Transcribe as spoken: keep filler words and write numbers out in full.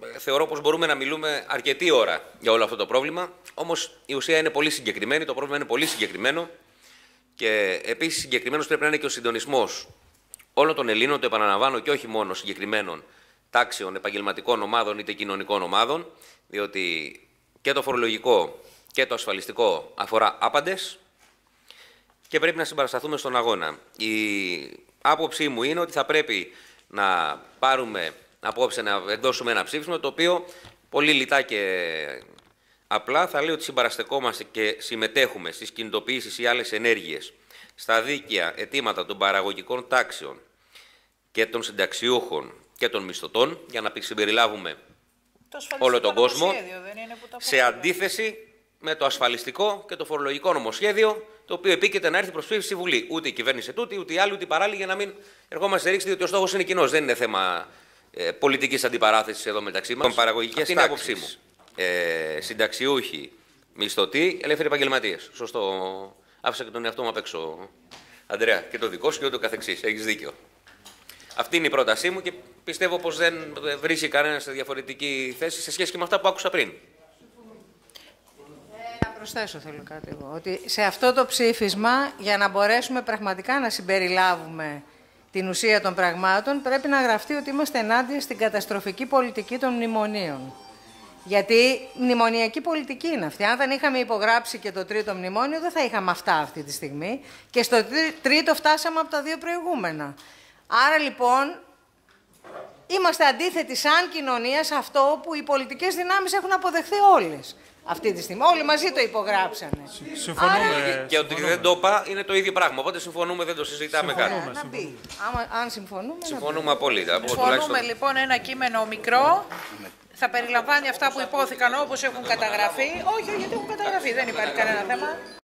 θεωρώ πως μπορούμε να μιλούμε αρκετή ώρα για όλο αυτό το πρόβλημα. Όμως η ουσία είναι πολύ συγκεκριμένη, το πρόβλημα είναι πολύ συγκεκριμένο και επίσης συγκεκριμένος πρέπει να είναι και ο συντονισμός όλων των Ελλήνων, το επαναλαμβάνω, και όχι μόνο συγκεκριμένων τάξεων, επαγγελματικών ομάδων είτε κοινωνικών ομάδων, διότι και το φορολογικό και το ασφαλιστικό αφορά άπαντες και πρέπει να συμπαρασταθούμε στον αγώνα. Η άποψή μου είναι ότι θα πρέπει να πάρουμε απόψε να εντώσουμε ένα ψήφισμα το οποίο πολύ λιτά και απλά θα λέει ότι συμπαραστεκόμαστε και συμμετέχουμε στις κινητοποιήσεις ή άλλες ενέργειες στα δίκαια αιτήματα των παραγωγικών τάξεων και των συνταξιούχων και των μισθωτών για να συμπεριλάβουμε όλο τον κόσμο, δεν είναι που σε αντίθεση με το ασφαλιστικό και το φορολογικό νομοσχέδιο, το οποίο επίκειται να έρθει προς ψήφιση στη Βουλή. Ούτε η κυβέρνηση τούτη, ούτε η άλλη, ούτε η παράλληλη, για να μην ερχόμαστε ρήξη, διότι ο στόχος είναι κοινός. Δεν είναι θέμα ε, πολιτικής αντιπαράθεσης εδώ μεταξύ μας. Παραγωγικές είναι η άποψή μου. Ε, συνταξιούχοι, μισθωτοί, ελεύθεροι επαγγελματίες. Σωστό. Άφησα και τον εαυτό μου απ' έξω, Αντρέα, και το δικό σου και ούτω καθεξής. Έχεις δίκιο. Αυτή είναι η πρότασή μου και πιστεύω πως δεν βρίσκει κανένα σε διαφορετική θέση σε σχέση και με αυτά που άκουσα πριν. Να προσθέσω θέλω κάτι εγώ, ότι σε αυτό το ψήφισμα, για να μπορέσουμε πραγματικά να συμπεριλάβουμε την ουσία των πραγμάτων, πρέπει να γραφτεί ότι είμαστε ενάντια στην καταστροφική πολιτική των μνημονίων. Γιατί μνημονιακή πολιτική είναι αυτή. Αν δεν είχαμε υπογράψει και το τρίτο μνημόνιο, δεν θα είχαμε αυτά αυτή τη στιγμή. Και στο τρίτο φτάσαμε από τα δύο προηγούμενα. Άρα λοιπόν, είμαστε αντίθετοι σαν κοινωνία σε αυτό που οι πολιτικές δυνάμεις έχουν αποδεχθεί όλες αυτή τη στιγμή. Όλοι μαζί το υπογράψανε. Συμφωνούμε. Άρα, και ότι δεν το είπα είναι το ίδιο πράγμα. Οπότε συμφωνούμε, δεν το συζητάμε καν. Να μπει. Άμα, αν συμφωνούμε. Συμφωνούμε απόλυτα. Συμφωνούμε λοιπόν ένα κείμενο μικρό. Θα περιλαμβάνει αυτά που υπόθηκαν όπως έχουν καταγραφεί. Όχι, γιατί έχουν καταγραφεί, δεν υπάρχει κανένα θέμα.